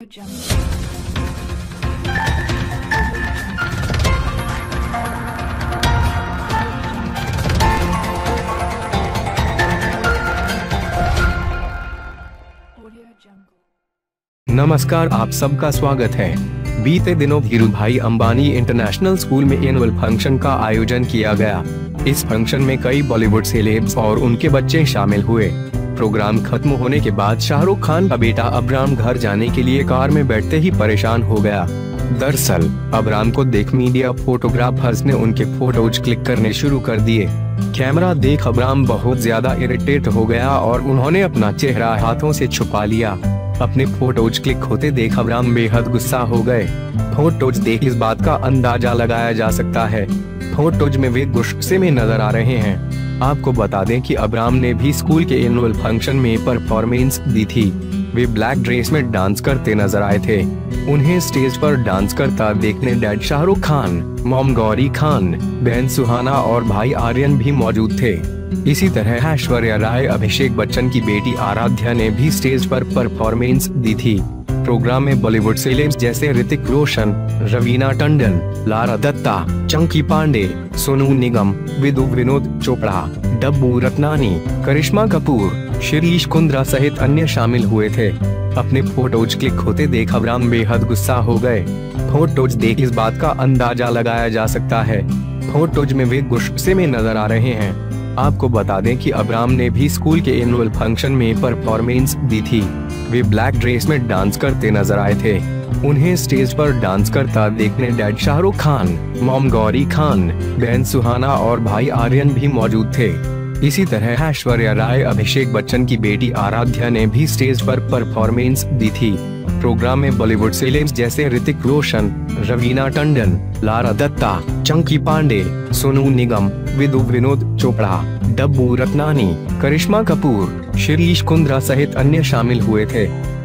नमस्कार, आप सबका स्वागत है। बीते दिनों धीरूभाई अंबानी इंटरनेशनल स्कूल में एनुअल फंक्शन का आयोजन किया गया। इस फंक्शन में कई बॉलीवुड सेलेब्स और उनके बच्चे शामिल हुए। प्रोग्राम खत्म होने के बाद शाहरुख खान का बेटा अबराम घर जाने के लिए कार में बैठते ही परेशान हो गया। दरअसल अबराम को देख मीडिया फोटोग्राफर्स ने उनके फोटोज क्लिक करने शुरू कर दिए। कैमरा देख अबराम बहुत ज्यादा इरिटेट हो गया और उन्होंने अपना चेहरा हाथों से छुपा लिया। अपने फोटोज क्लिक होते देख अबराम बेहद गुस्सा हो गए। फोटोज देख इस बात का अंदाजा लगाया जा सकता है। फोटोज में वे गुस्से में नजर आ रहे हैं। आपको बता दें कि अबराम ने भी स्कूल के एनुअल फंक्शन में परफॉर्मेंस दी थी। वे ब्लैक ड्रेस में डांस करते नजर आए थे। उन्हें स्टेज पर डांस करता देखने डैड शाहरुख खान, मॉम गौरी खान, बहन सुहाना और भाई आर्यन भी मौजूद थे। इसी तरह ऐश्वर्या राय अभिषेक बच्चन की बेटी आराध्या ने भी स्टेज पर परफॉर्मेंस दी थी। प्रोग्राम में बॉलीवुड सेलेब्स जैसे ऋतिक रोशन, रवीना टंडन, लारा दत्ता, पांडे, सोनू निगम, विधु विनोद चोपड़ा, डब्बू रतनानी, करिश्मा कपूर, शिरीष कुंद्रा सहित अन्य शामिल हुए थे। अपने फोटोज क्लिक होते देख अबराम बेहद गुस्सा हो गए। फोटोज देख इस बात का अंदाजा लगाया जा सकता है। फोटोज में वे गुस्से में नजर आ रहे हैं। आपको बता दें कि अबराम ने भी स्कूल के एनुअल फंक्शन में परफॉर्मेंस दी थी। वे ब्लैक ड्रेस में डांस करते नजर आए थे। उन्हें स्टेज पर डांस करता देखने डैड शाहरुख खान, मॉम गौरी खान, बहन सुहाना और भाई आर्यन भी मौजूद थे। इसी तरह ऐश्वर्या राय अभिषेक बच्चन की बेटी आराध्या ने भी स्टेज पर परफॉर्मेंस दी थी। प्रोग्राम में बॉलीवुड सेलेब्स जैसे ऋतिक रोशन, रवीना टंडन, लारा दत्ता, पांडे, सोनू निगम, विधु विनोद चोपड़ा, डब्बू रतनानी, करिश्मा कपूर, शिरीष कुंद्रा सहित अन्य शामिल हुए थे।